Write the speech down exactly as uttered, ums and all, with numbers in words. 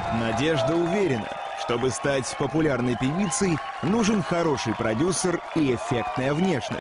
Надежда уверена, чтобы стать популярной певицей, нужен хороший продюсер и эффектная внешность.